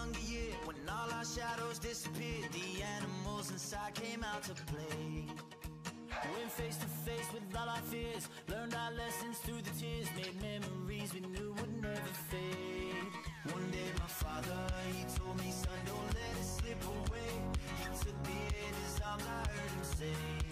younger year, when all our shadows disappeared, the animals inside came out to play. Went face to face with all our fears, learned our lessons through the tears, made memories we knew would never fade. One day my father, he told me, son, don't let it slip away. He took me in his arms, I heard him say,